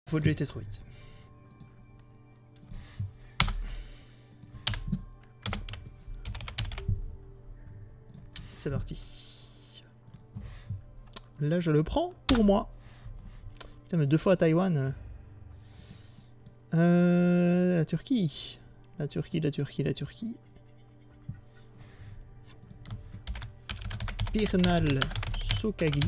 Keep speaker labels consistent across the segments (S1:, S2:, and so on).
S1: Faut déjà été trop vite. C'est parti. Là, je le prends pour moi. Putain, mais 2 fois à Taïwan. La Turquie. La Turquie. Pirnal Sokagi.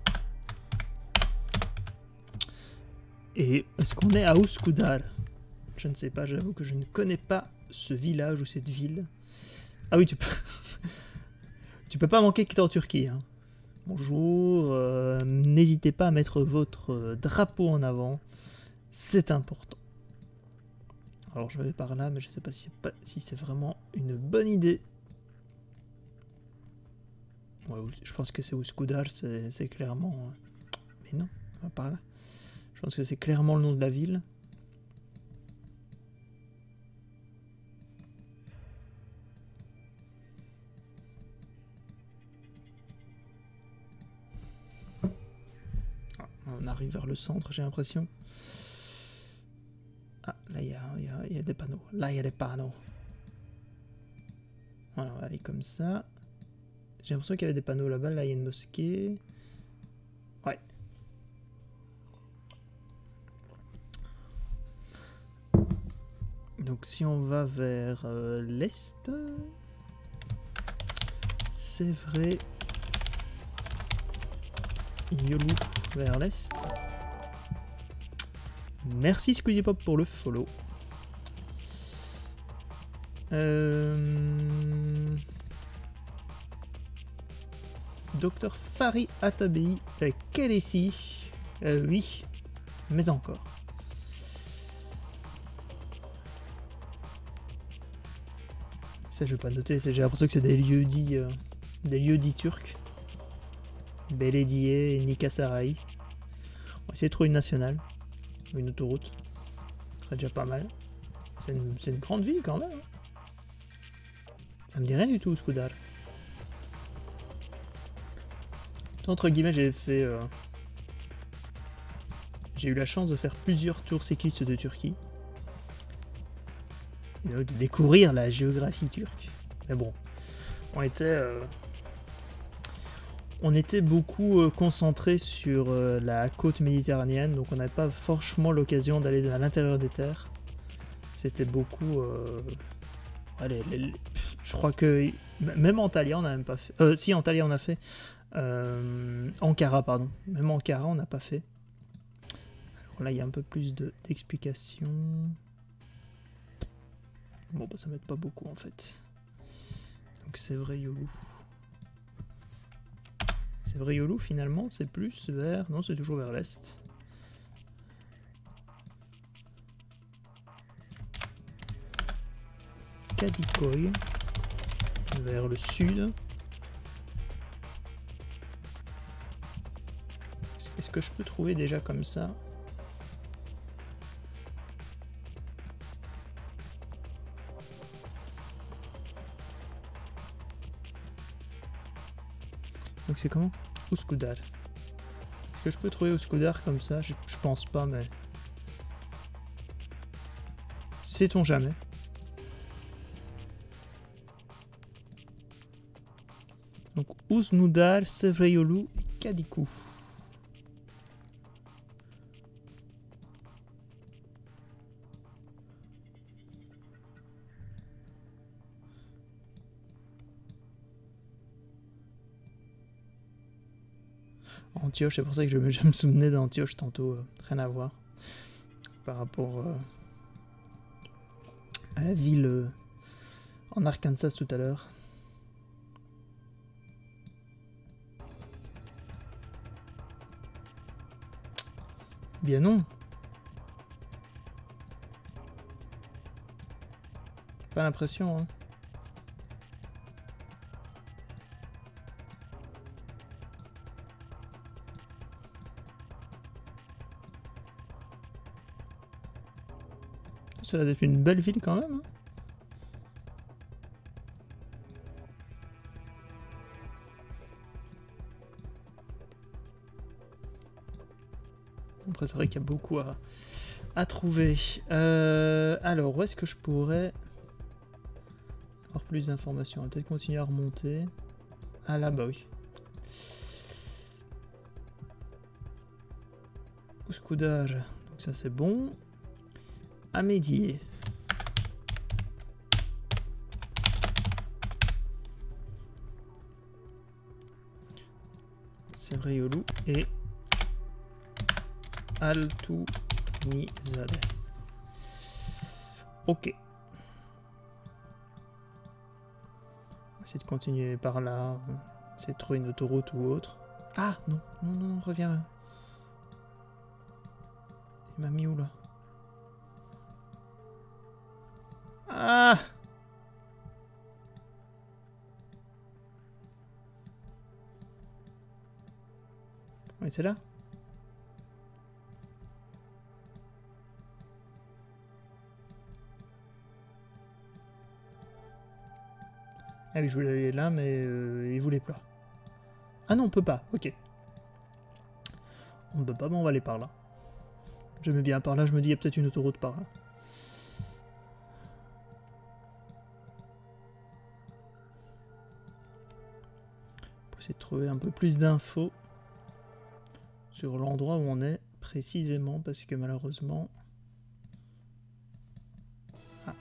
S1: Et est-ce qu'on est à Uskudar? Je ne sais pas, j'avoue que je ne connais pas ce village ou cette ville. Ah oui, tu peux... tu peux pas manquer que t'es en Turquie. Hein. Bonjour, n'hésitez pas à mettre votre drapeau en avant. C'est important. Alors je vais par là, mais je sais pas si c'est vraiment une bonne idée. Ouais, je pense que c'est Uskudar, c'est clairement... Mais non, on va par là. Je pense que c'est clairement le nom de la ville. On arrive vers le centre, j'ai l'impression. Ah, là, il y a des panneaux. Là, il y a des panneaux. Voilà, on va aller comme ça. J'ai l'impression qu'il y avait des panneaux là-bas. Là, il y a une mosquée. Ouais. Donc, si on va vers l'est... C'est vrai. Yolu vers l'est. Merci Squeezie Pop pour le follow. Docteur Fari Atabei, quel ici? Oui, mais encore. Ça je vais pas noter, j'ai l'impression que c'est des lieux dits turcs. Belediye et Nikasaray. On va essayer de trouver une nationale, une autoroute. Ce serait déjà pas mal. C'est une grande ville quand même. Hein. Ça me dit rien du tout, Uskudar. Entre guillemets, j'ai eu la chance de faire plusieurs tours cyclistes de Turquie. Et de découvrir la géographie turque. Mais bon, on était beaucoup concentré sur la côte méditerranéenne, donc on n'avait pas franchement l'occasion d'aller à l'intérieur des terres. C'était beaucoup... je crois que... Même Antalya, on n'a même pas fait... si, Antalya, on a fait. Ankara, pardon. Même Ankara, on n'a pas fait. Alors là, il y a un peu plus d'explications. Bon, bah, ça m'aide pas beaucoup, en fait. Donc, c'est vrai, Yolu. C'est vrai, Yolu, finalement, c'est plus vers... Non, c'est toujours vers l'est. Kadikoy. Vers le sud. Est-ce que je peux trouver déjà comme ça? Donc c'est comment? Uskudar. Est-ce que je peux trouver Uskudar comme ça? Je pense pas, mais... Sait-on jamais? Donc Uznudar, Sevreyolu, Kadikou. Antioche, c'est pour ça que je me souvenais d'Antioche tantôt, rien à voir par rapport à la ville en Arkansas tout à l'heure. Bien non. Pas l'impression, hein. Ça a d'être une belle ville quand même. Hein. Après c'est vrai qu'il y a beaucoup à trouver. Alors, où est-ce que je pourrais avoir plus d'informations? On va peut-être continuer à remonter. Ah là-bas, oui. Ouskoudar, donc ça c'est bon. Amédier. Sevriolou et Altounizade. Ok. On va essayer de continuer par là. Essayer de trouver une autoroute ou autre. Ah non, non, non, reviens. Il m'a mis où là? Ah! Oui, c'est là? Ah oui, je voulais aller là, mais il voulait pas. Ah non, on peut pas, ok. On ne peut pas, mais on va aller par là. J'aimais bien par là, je me dis, il y a peut-être une autoroute par là. Pour essayer de trouver un peu plus d'infos sur l'endroit où on est précisément, parce que malheureusement... Ah,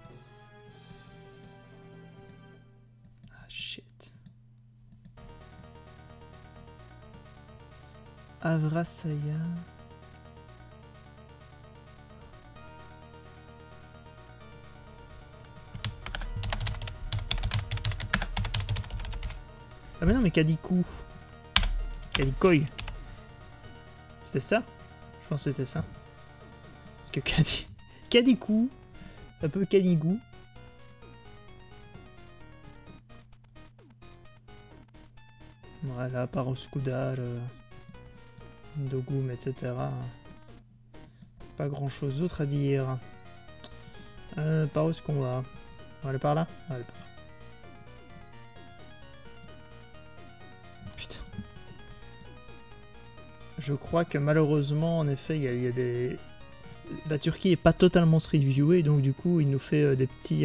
S1: shit. Avrasaya... Ah mais non, mais Kadikou. Kadikoy. C'était ça? Je pense que c'était ça. Parce que Kadikou, un peu Kanigou. Voilà, par Ouskoudar, Ndogoum, etc. Pas grand chose d'autre à dire. Par où est-ce qu'on va? On va aller par là? On va aller par là. Putain. Je crois que malheureusement, en effet, il y a des... La Turquie est pas totalement street viewée, donc du coup, il nous fait des petits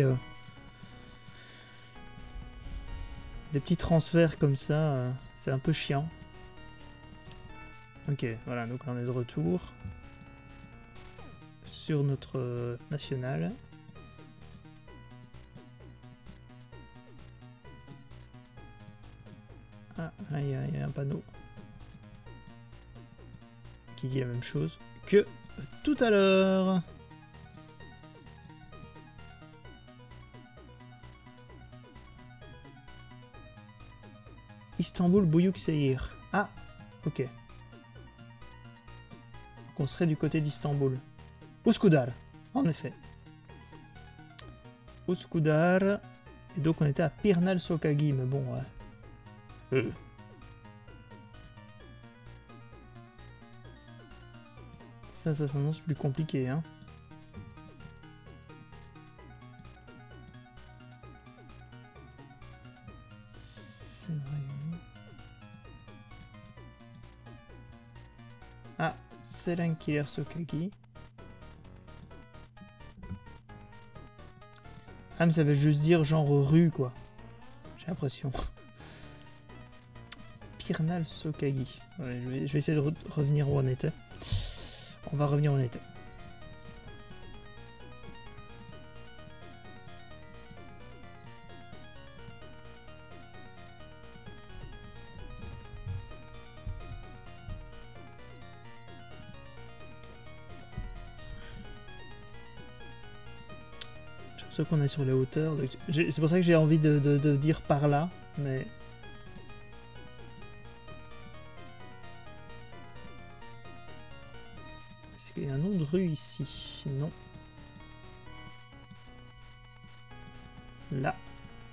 S1: transferts comme ça. C'est un peu chiant. Ok, voilà, donc là on est de retour sur notre national. Ah, là il y a un panneau qui dit la même chose que tout à l'heure. Istanbul Büyükşehir. Ah, ok. Donc on serait du côté d'Istanbul. Ouskoudar, en effet. Ouskoudar. Et donc on était à Pirnal Sokagi, mais bon, ouais. Ça s'annonce plus compliqué, hein. C'est vrai. Ah, Selankir Sokagi. Ah, mais ça veut juste dire genre rue, quoi. J'ai l'impression. Pirnal Sokagi. Ouais, je vais essayer de revenir où on était. On va revenir où on était. J'ai l'impression qu'on est sur les hauteurs. C'est pour ça que j'ai envie de dire par là, mais... Est-ce qu'il y a un nom de rue ici? Non. Là.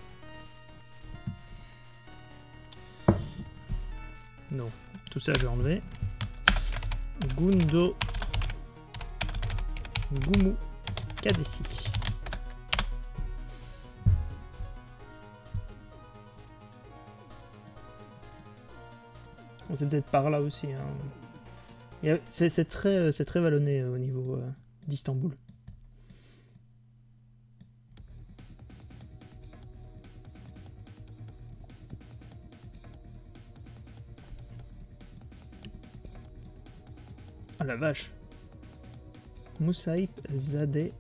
S1: Non. Tout ça, je vais enlever. Gundo. Gumu. Kadesi. Bon, c'est peut-être par là aussi, hein. C'est très vallonné au niveau d'Istanbul. Oh la vache. Moussaïb Zadeh.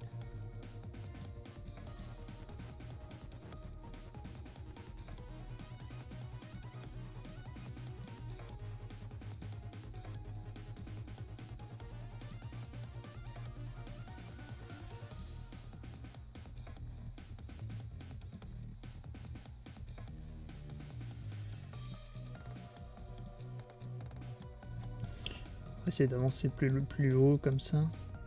S1: On va essayer d'avancer plus haut comme ça.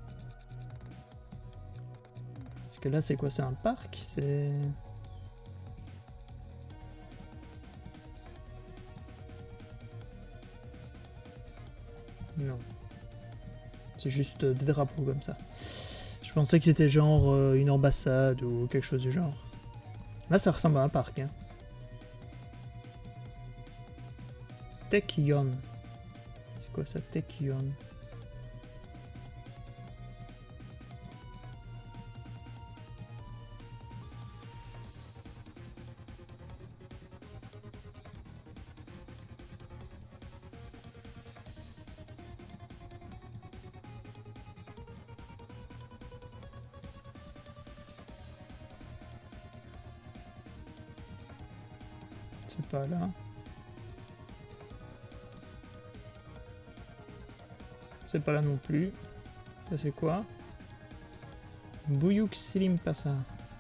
S1: Parce que là, c'est quoi? C'est un parc? C'est... Non. C'est juste des drapeaux comme ça. Je pensais que c'était genre une ambassade ou quelque chose du genre. Là, ça ressemble à un parc. Hein. Tekyon. C'est quoi ça, Tekyon? C'est pas là. C'est pas là non plus. Ça c'est quoi? Buyuk Silim Passa.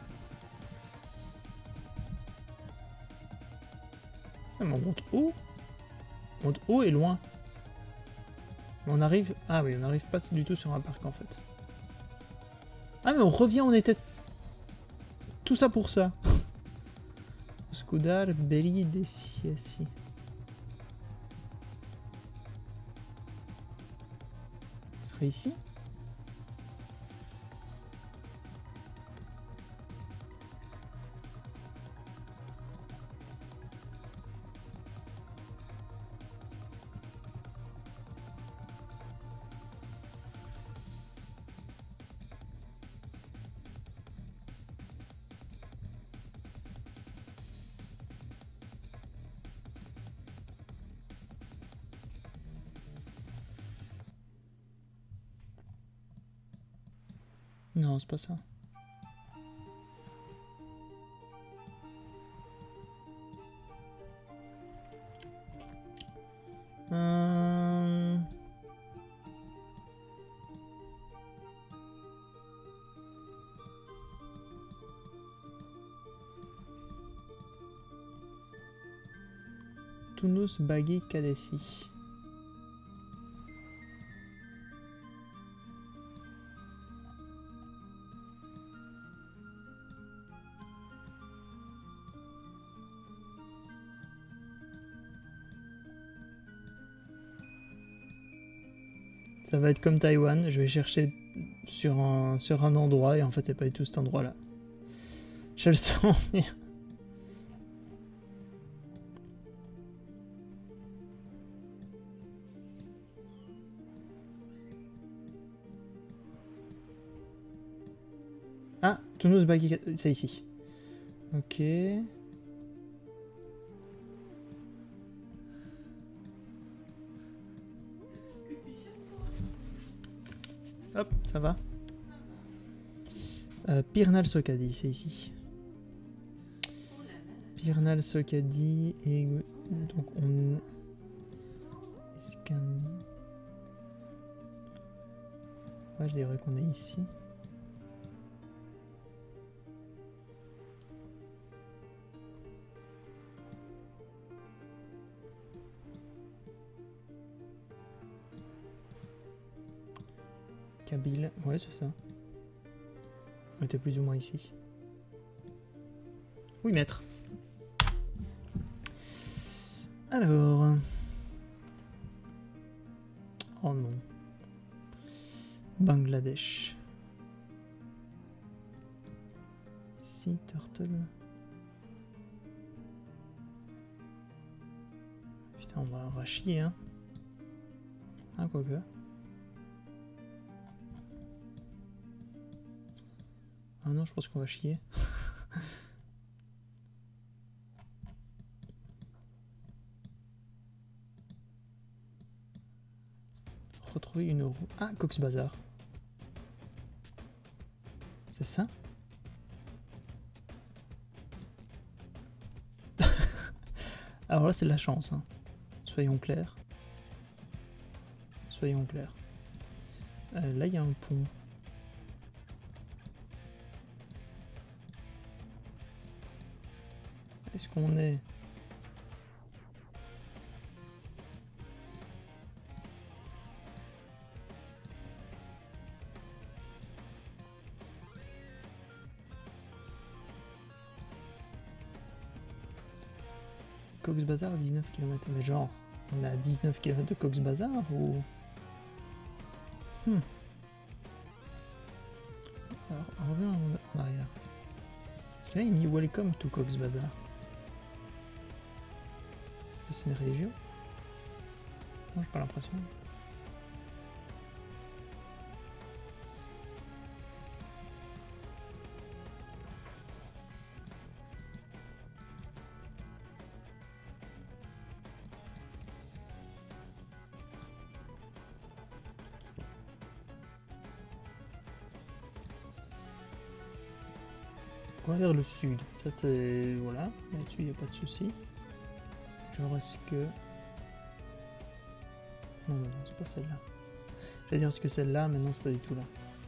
S1: Ah, mais on monte haut. On monte haut et loin. On arrive... Ah oui, on n'arrive pas du tout sur un parc en fait. Ah mais on revient, on était... Tout ça pour ça. Skudar, Beli, Desiasi. Ce serait ici? Non, c'est pas ça. Tunus Bagi Kadesi. Ça va être comme Taïwan, je vais chercher sur un endroit et en fait c'est pas du tout cet endroit là. Je le sens venir. Ah, Toulouse Bagi, c'est ici. Ok. Hop, ça va. Pirnal Sokadi, c'est ici. Pirnal Sokadi et donc on scanne. Ouais, je dirais qu'on est ici. Kabyle, ouais c'est ça. On était plus ou moins ici. Oui, maître. Alors... Oh non. Bangladesh. Sea Turtle. Putain, on va chier, hein. Ah, quoique. Ah non, je pense qu'on va chier. Retrouver une roue. Ah, Cox Bazar. C'est ça? Alors là, c'est de la chance. Hein. Soyons clairs. Soyons clairs. Là, il y a un pont. Est-ce qu'on est... Cox Bazar, 19 km. Mais genre, on est à 19 km de Cox Bazar ou... Alors, on revient en arrière. Parce que là, il dit Welcome to Cox Bazar. C'est une région? Non, j'ai pas l'impression. On va vers le sud. Ça, c'est... Voilà. Là-dessus, il n'y a pas de souci. Genre, est-ce que... Non, mais non, c'est pas celle-là. J'allais dire, est-ce que celle-là, mais non, c'est pas du tout là.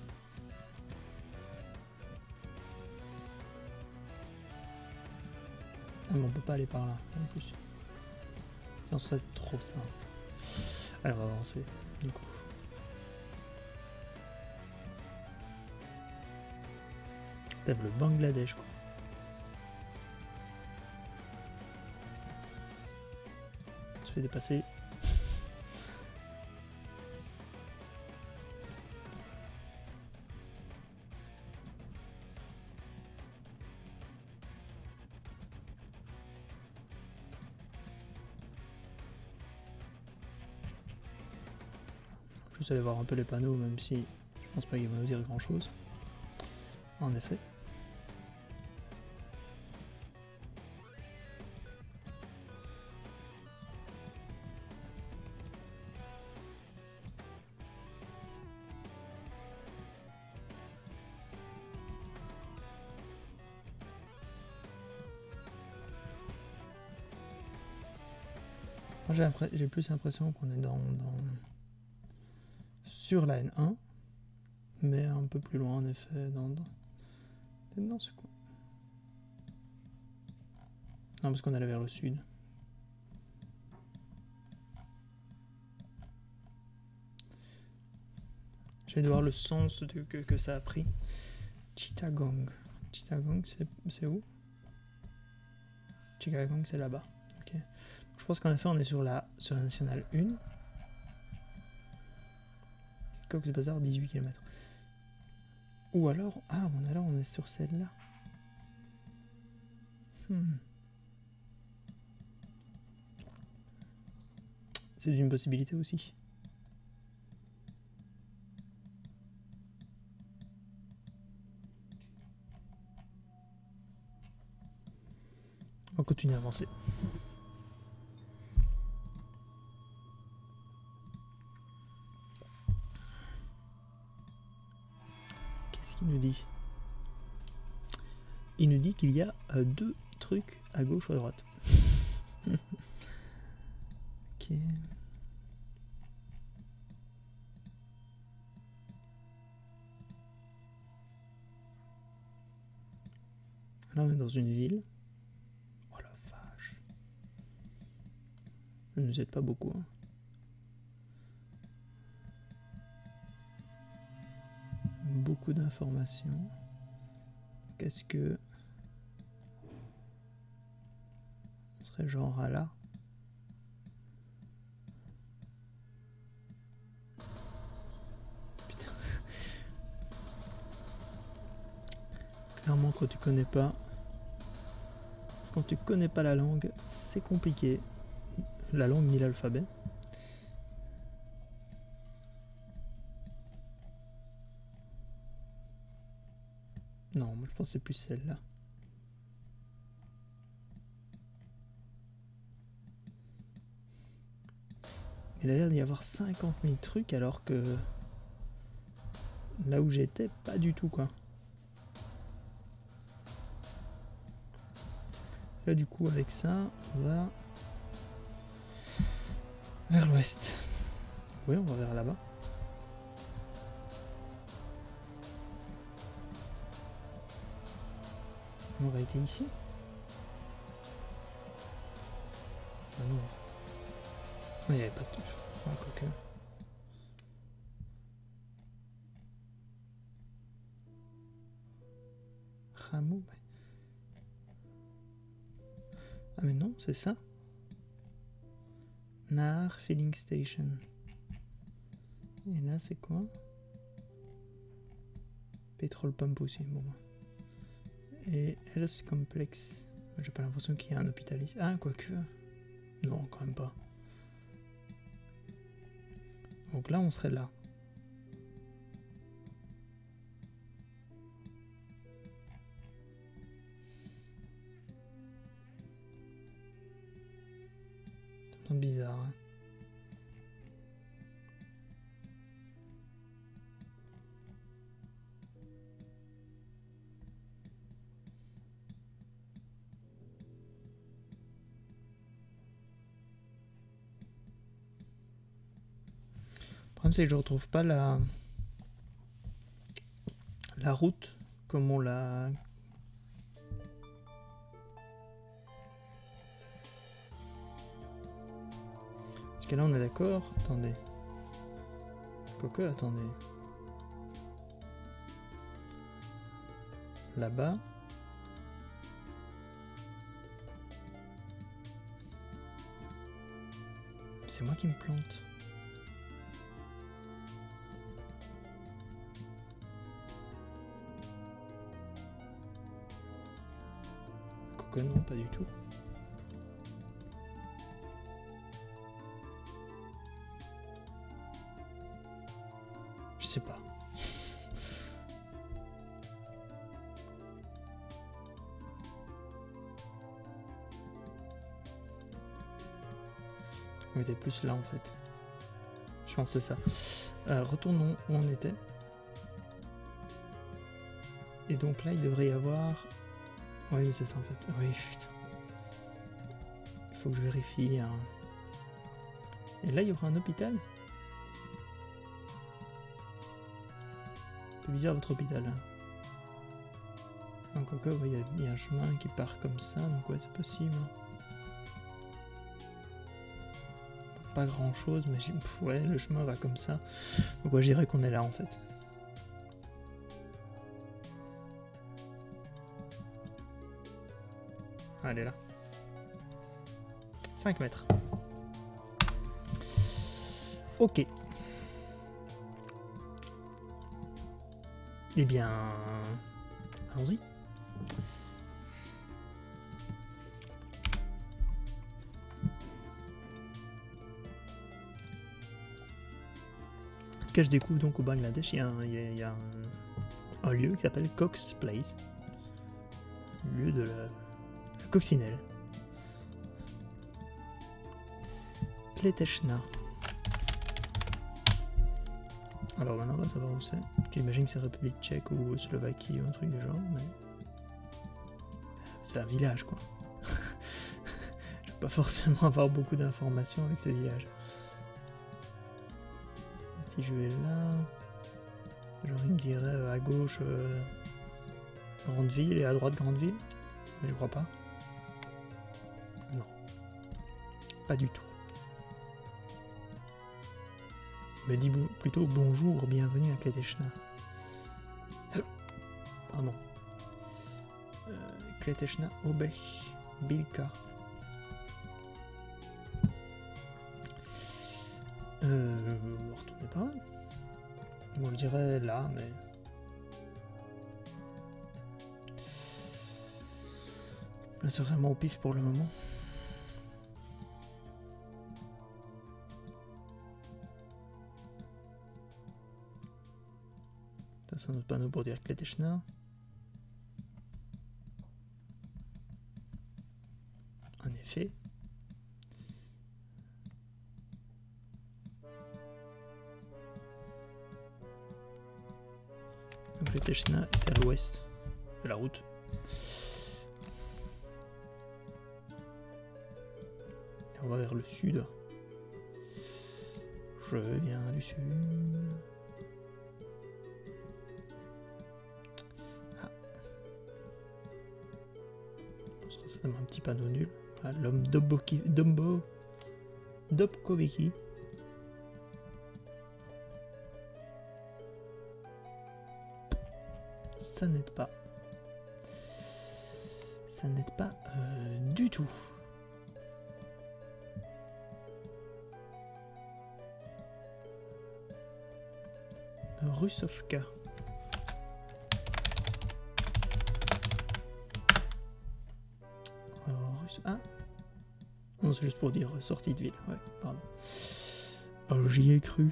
S1: Ah, mais on peut pas aller par là, en plus. Et on serait trop simple. Alors, on va avancer, du coup. T'as le Bangladesh, quoi. On se fait dépasser. Juste aller voir un peu les panneaux, même si je pense pas qu'ils vont nous dire grand chose. En effet. Moi j'ai plus l'impression qu'on est sur la N1, mais un peu plus loin en effet, dans ce coin. Non, parce qu'on allait vers le sud. J'ai de voir le sens que ça a pris. Chittagong. Chittagong, c'est où? Chittagong, c'est là-bas. Ok. Je pense qu'en effet, on est sur la nationale 1. Cox Bazar, 18 km. Ou alors... Ah, on est sur celle-là. C'est une possibilité aussi. On va continuer à avancer. Qu'est-ce qu'il nous dit? Il nous dit qu'il y a 2 trucs à gauche ou à droite. Ok. Là on est dans une ville. Oh la vache. Ça ne nous aide pas beaucoup. Hein. Beaucoup d'informations. Qu'est-ce que... On serait genre à là. Putain. Clairement quand tu connais pas... Quand tu connais pas la langue, c'est compliqué. La langue ni l'alphabet. Non, moi je pense que c'est plus celle-là. Il a l'air d'y avoir 50 000 trucs alors que là où j'étais, pas du tout quoi. Là du coup avec ça, on va vers l'ouest. Oui, on va vers là-bas. On aurait été ici. Ah non. Il n'y avait pas de touche. Ah, quoique. Rameau. Ah mais non, c'est ça. Nar Filling Station. Et là c'est quoi? Petrol Pump aussi. Bon. Et Health Complex. J'ai pas l'impression qu'il y a un hôpital ici. Ah, quoique. Non, quand même pas. Donc là, on serait là. C'est bizarre, hein. Le problème, c'est que je retrouve pas la route comme on l'a. Parce que là, on est d'accord. Attendez. Quoique, attendez. Là-bas. C'est moi qui me plante. Quoique non, pas du tout. Je sais pas. On était plus là en fait. Je pense que c'est ça. Retournons où on était. Et donc là il devrait y avoir... Oui c'est ça en fait. Oui putain. Il faut que je vérifie. Hein. Et là il y aura un hôpital. C'est bizarre votre hôpital. Donc ok, il y a un chemin qui part comme ça, donc ouais c'est possible. Pas grand chose, mais ouais le chemin va comme ça. Donc ouais je dirais qu'on est là en fait. Ah, elle est là. 5 mètres. Ok. Eh bien, allons-y. En tout cas, je découvre donc au Bangladesh, il y a un lieu qui s'appelle Cox Place. Lieu de la coccinelle. Kleteshna. Alors maintenant on va savoir où c'est. J'imagine que c'est République tchèque ou Slovaquie ou un truc du genre, mais... C'est un village quoi. Je vais pas forcément avoir beaucoup d'informations avec ce village. Si je vais là... Genre il me dirait à gauche Grande Ville et à droite Grande Ville. Mais je crois pas. Non. Pas du tout. Me dit plutôt bonjour, bienvenue à Kleteshna. Pardon. Kleteshna Obech Bilka. Vous retournez pas. On le dirait là, mais... Là c'est vraiment au pif pour le moment. C'est un autre panneau pour dire Kleteshna. fait. Donc le Techna est à l'ouest de la route. Et on va vers le sud. Je viens du sud. Ah. Ça met un petit panneau nul. Ah, l'homme Dobkoviki. Ça n'aide pas. Ça n'aide pas du tout. Russovka. Ah non, c'est juste pour dire sortie de ville. Ouais, pardon. Oh, j'y ai cru.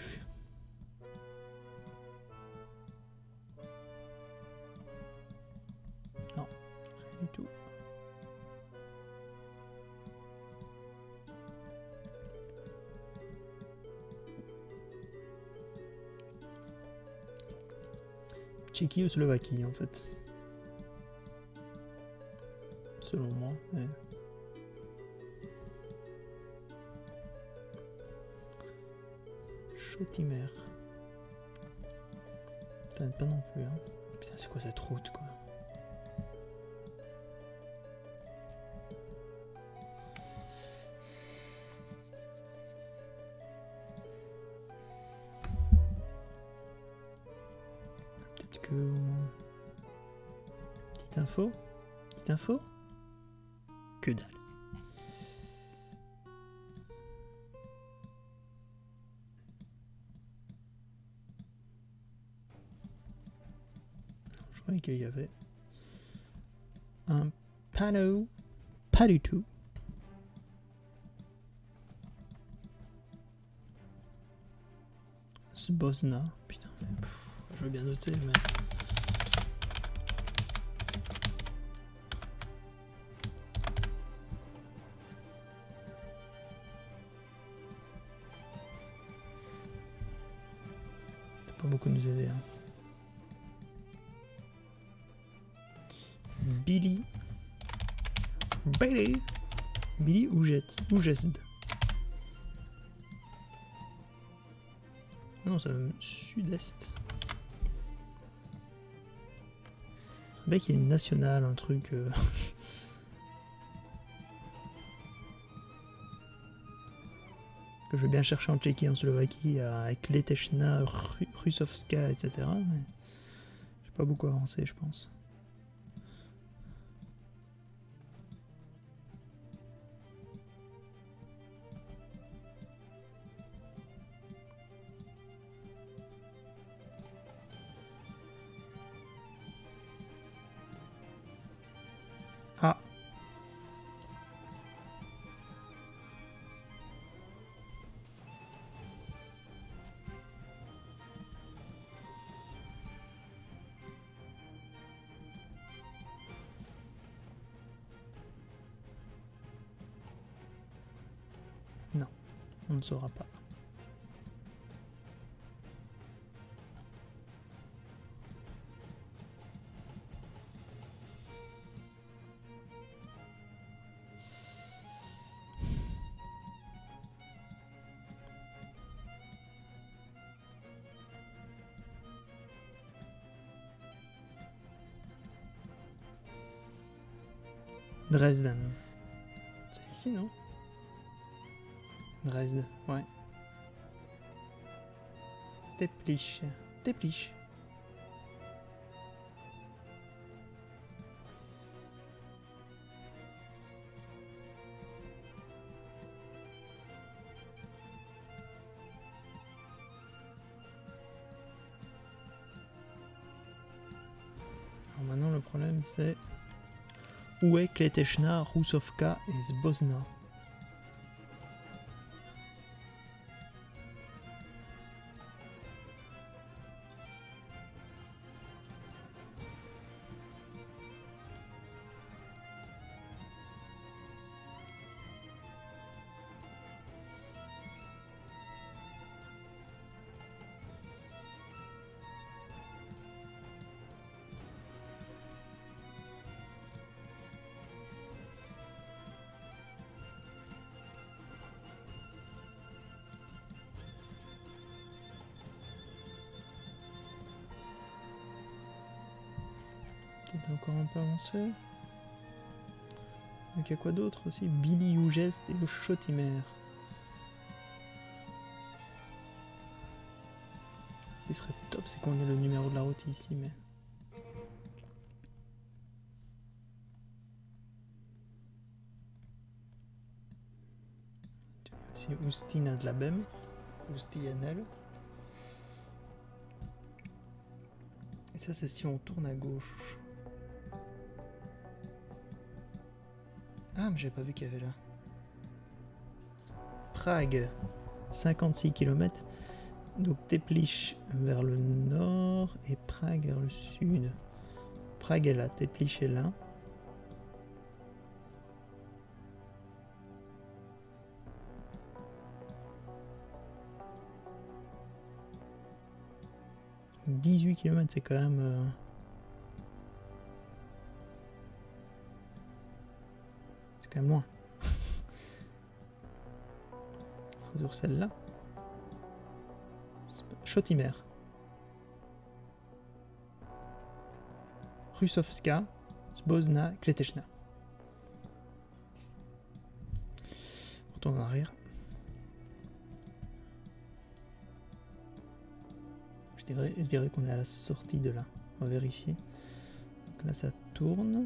S1: Non, rien du tout. Tchéquie ou Slovaquie en fait. Selon moi. Ouais. Chotimer. Ça n'aide pas non plus. Hein. Putain, c'est quoi cette route quoi? Peut-être que... Petite info? Petite info? Que dalle. Je croyais qu'il y avait un panneau, pas du tout. Zbozna, putain, je veux bien noter, mais... Pas beaucoup nous aider. Hein. Billy Oujezd. Non, c'est le sud-est. C'est vrai qu'il y a une nationale, un truc... que je vais bien chercher en Tchéquie, en Slovaquie, avec Letechna, Russovska, etc. Mais j'ai pas beaucoup avancé, je pense. Ah. Non, on ne saura pas. Dresden. C'est ici, non? Dresde, ouais. Teplice. Teplice. Alors maintenant le problème c'est... Où est Kletechna, Russovka et Zbozna? Toi t'es encore un peu avancé. Donc il y a quoi d'autre aussi? Billy Ougest et Chotimer. Ce qui serait top, c'est qu'on ait le numéro de la route ici, mais... Si Oustin a de la BEM, Ousti-NL. Et ça, c'est si on tourne à gauche. Ah, mais j'avais pas vu qu'il y avait là. Prague, 56 km. Donc Teplice vers le nord et Prague vers le sud. Prague est là, Teplice est là. « 18 km, c'est quand même... C'est quand même loin. C'est sur celle-là. Chotimer. Rusovska, Zbozna, Kletechna. On retourne en arrière. Je dirais qu'on est à la sortie de là. On va vérifier. Donc là, ça tourne.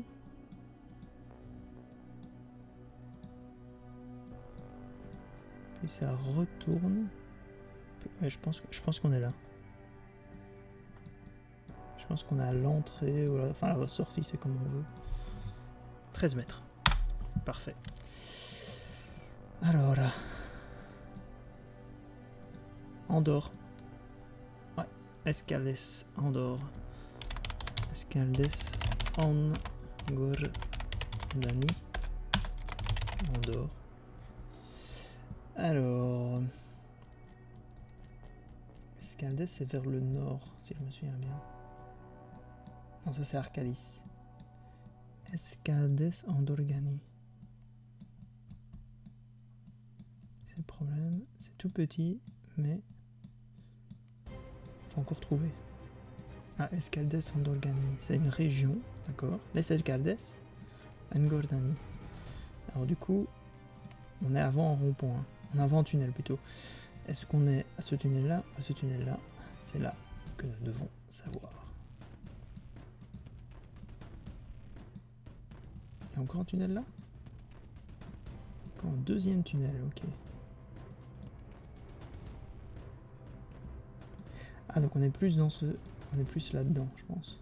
S1: Puis ça retourne. Ouais, je pense qu'on est là. Je pense qu'on est à l'entrée, ou enfin la sortie, c'est comme on veut. 13 mètres. Parfait. Alors là. Andorre. Ouais. Escaldes, Andorre. Escaldes, Angordani. Andorre. Alors... Escaldes, c'est vers le nord, si je me souviens bien. Non, ça c'est Arcalis. Escaldes, Andorgani. C'est le problème, c'est tout petit, mais... faut encore trouver. Ah, Escaldes, Andorgani, c'est une région, d'accord. Les Escaldes, Angordani. Alors du coup, on est avant un rond-point, on est avant un tunnel plutôt. Est-ce qu'on est à ce tunnel-là ou à ce tunnel-là? C'est là que nous devons savoir. Il y a encore un tunnel là? Encore un deuxième tunnel, ok. Ah, donc on est plus dans ce... On est plus là-dedans, je pense.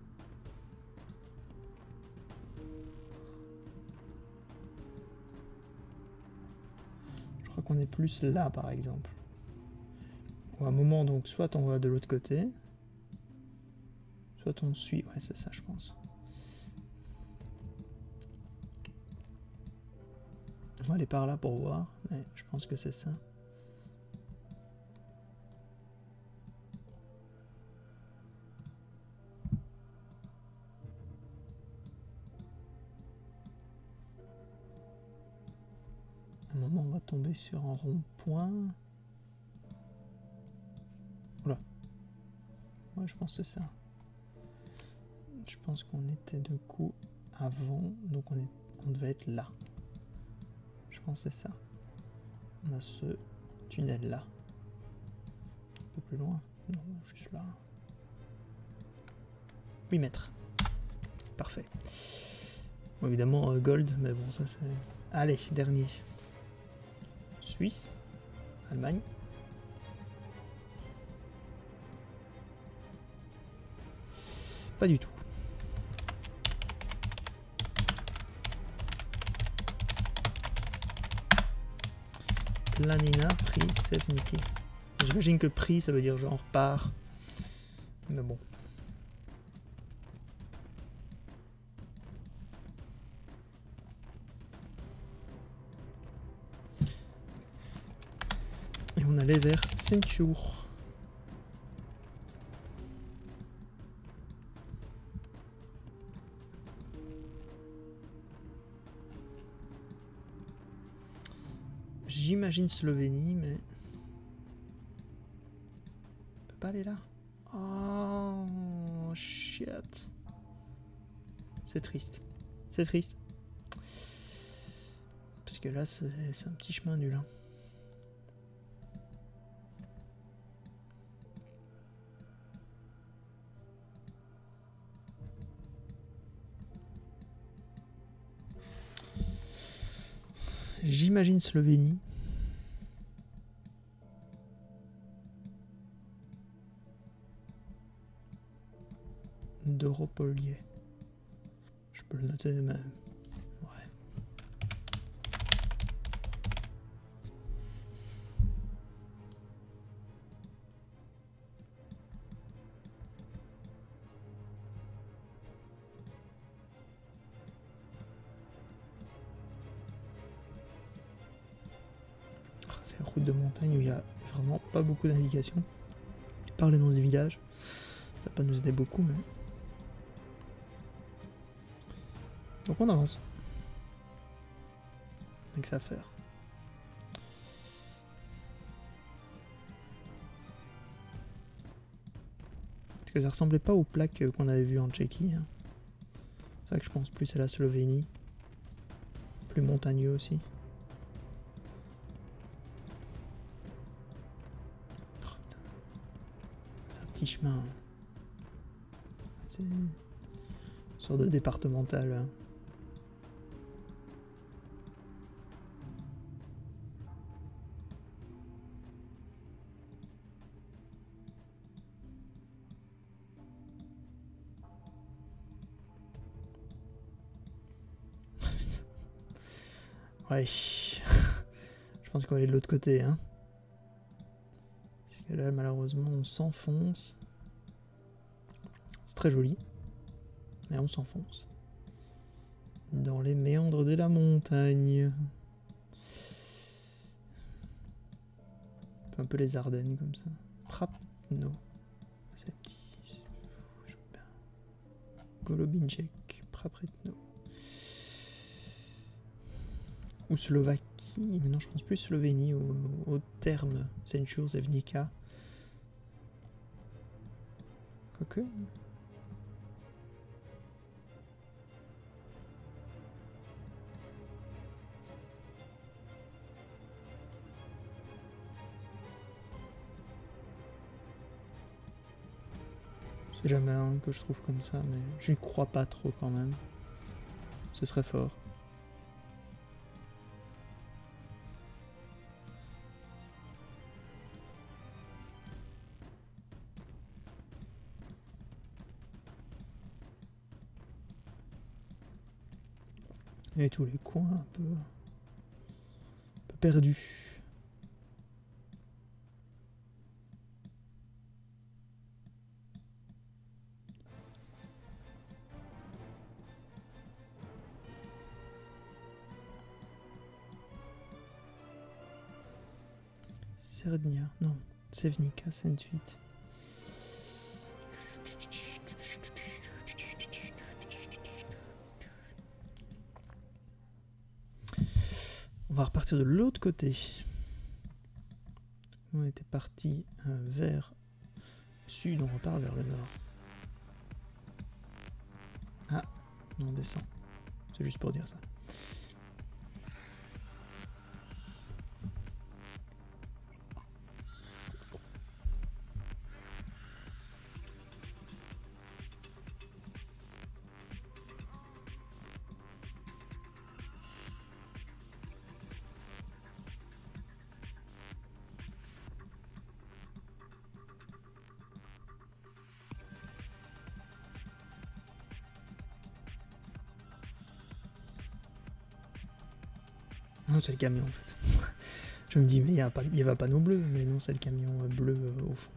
S1: Je crois qu'on est plus là, par exemple. Ou à un moment, donc, soit on va de l'autre côté, soit on suit. Ouais, c'est ça, je pense. On va aller par là pour voir, mais je pense que c'est ça. À un moment, on va tomber sur un rond-point. Oula. Ouais, je pense que c'est ça. Je pense qu'on était de coup avant, donc on devait être là. Je pense que c'est ça. On a ce tunnel là. Un peu plus loin. Non, juste là. 8 mètres. Parfait. Bon, évidemment, gold, mais bon, ça c'est... Allez, dernier. Suisse. Allemagne. Pas du tout. Planina, prix, Sevniki. J'imagine que prix, ça veut dire genre par. Mais bon. Et on allait vers Saint-Chour. J'imagine Slovénie, mais... On peut pas aller là. Oh, shit. C'est triste. C'est triste. Parce que là, c'est un petit chemin nul. Hein. J'imagine Slovénie. Doropolier. Je peux le noter, mais... Ouais. C'est une route de montagne où il n'y a vraiment pas beaucoup d'indications. Par les noms des villages. Ça va pas nous aider beaucoup, mais... Donc on avance. Avec ça à faire. Parce que ça ressemblait pas aux plaques qu'on avait vues en Tchéquie. Hein. C'est vrai que je pense plus à la Slovénie. Plus montagneux aussi. Oh, c'est un petit chemin. C'est une sorte de départemental. Hein. Ouais, je pense qu'on va aller de l'autre côté, hein. Parce que là, malheureusement, on s'enfonce. C'est très joli, mais on s'enfonce. Dans les méandres de la montagne. Un peu les Ardennes, comme ça. Prapno. C'est petit. Golobinchek, Prapretno. Ou Slovaquie, mais non je pense plus Slovénie, au terme Senchur Zevnica. Quoique. C'est jamais un que je trouve comme ça, mais j'y crois pas trop quand même. Ce serait fort. Et tous les coins un peu perdus. Serdnia, non, Sevnica, Saint-8. On va repartir de l'autre côté. On était parti vers le sud, on repart vers le nord. Ah, non, on descend. C'est juste pour dire ça. Non, c'est le camion en fait. Je me dis, mais il y a pas panneau bleu, mais non, c'est le camion bleu au fond.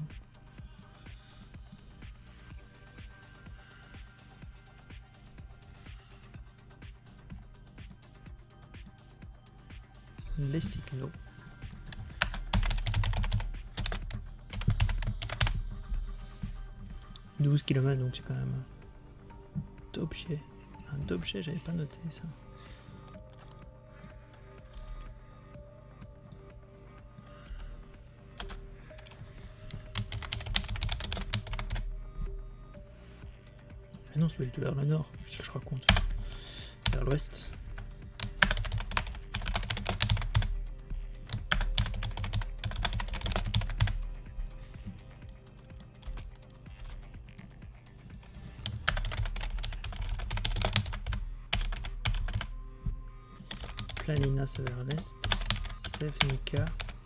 S1: Les signaux. « 12 km, donc c'est quand même d'objet. Un d'objet, j'avais pas noté ça. Mais non, c'est pas du tout vers le nord, c'est ce que je raconte. Vers l'ouest. Planina, c'est vers l'est. Sevnica.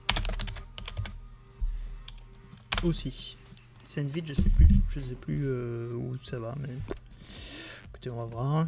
S1: Aussi. Senvit, je sais plus où ça va, mais écoutez, on va voir.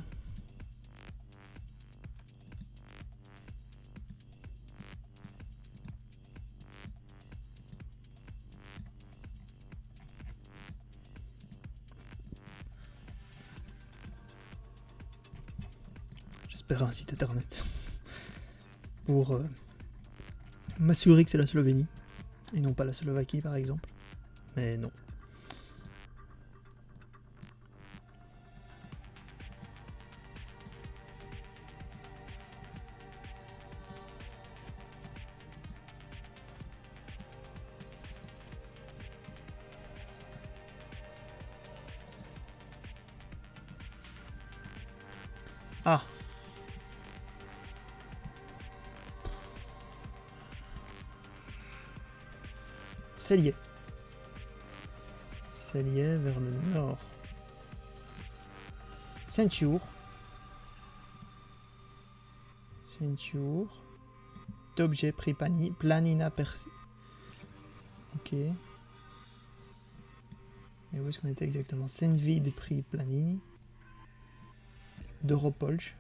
S1: J'espère un site internet pour m'assurer que c'est la Slovénie et non pas la Slovaquie par exemple, mais non. Ah. Cellier. Cellier vers le nord. Ceinture. Ceinture. D'objets pris Planina Persi. Ok. Et où est-ce qu'on était exactement? Senvid pris Planini. Doropolj.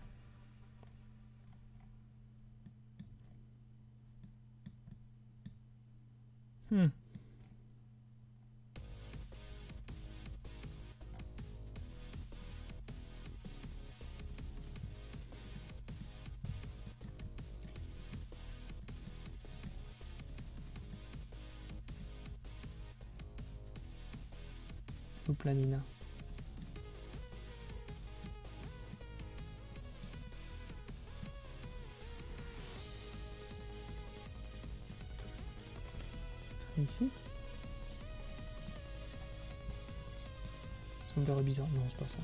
S1: Ou Planina. Ici. Ça me paraît bizarre. Non, c'est pas ça.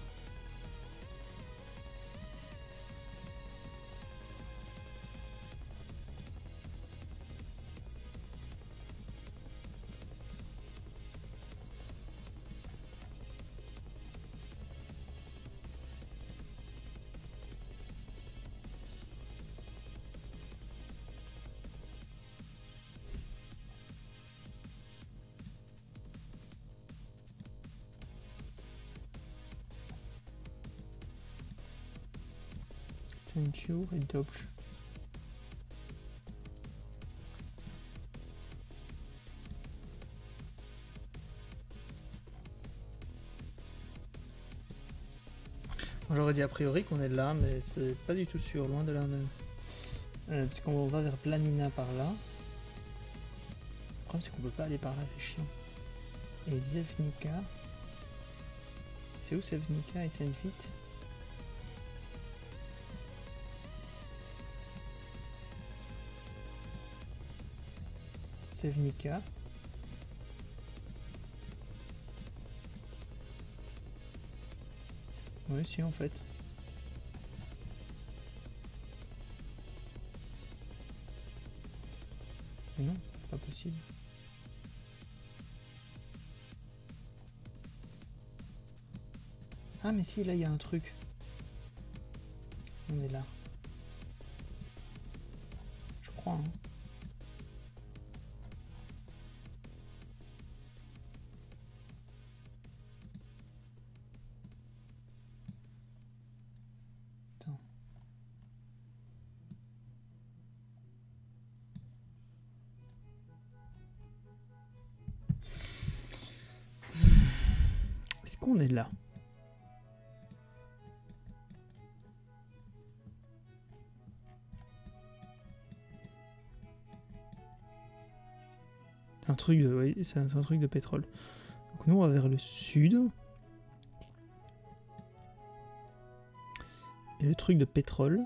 S1: Ceinture et Dobj. J'aurais dit a priori qu'on est là, mais c'est pas du tout sûr, loin de là même. Parce qu'on va vers Planina par là. Le problème c'est qu'on peut pas aller par là, c'est chiant. Et Zevnica. C'est où Zevnica et Senvit? Sevnica. Ouais, si en fait. Mais non, c'est pas possible. Ah mais si, là il y a un truc. On est là. Je crois, hein. Attends. Est-ce qu'on est là? Un truc de, oui, c'est un truc de pétrole. Donc nous on va vers le sud. Et le truc de pétrole.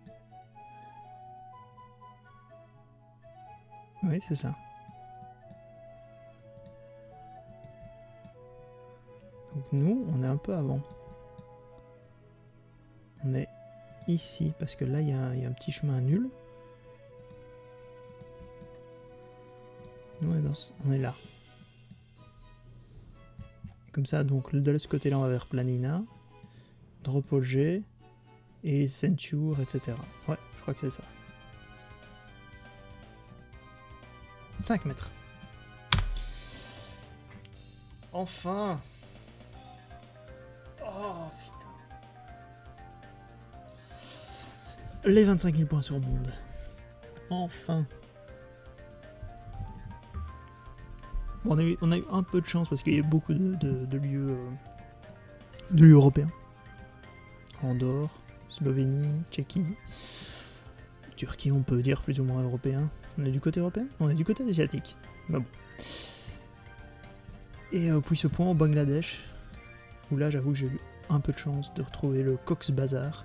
S1: Oui, c'est ça. Donc nous, on est un peu avant. On est ici, parce que là, il y a un petit chemin nul. Nous, on est là. Et comme ça, donc, de ce côté-là, on va vers Planina, Dropolge, et Centure, etc. Ouais, je crois que c'est ça. 5 mètres. Enfin! Oh putain. Les 25 000 points sur monde. Enfin. Bon, on a eu un peu de chance parce qu'il y a eu beaucoup de lieux européens. Andorre, Slovénie, Tchéquie. Turquie, on peut dire plus ou moins européen. On est du côté européen? On est du côté asiatique. Bah bon. Et puis ce point au Bangladesh, où là j'avoue que j'ai eu un peu de chance de retrouver le Cox's Bazar.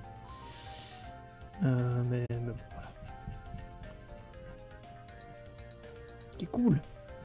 S1: Mais bon, voilà. C'est cool.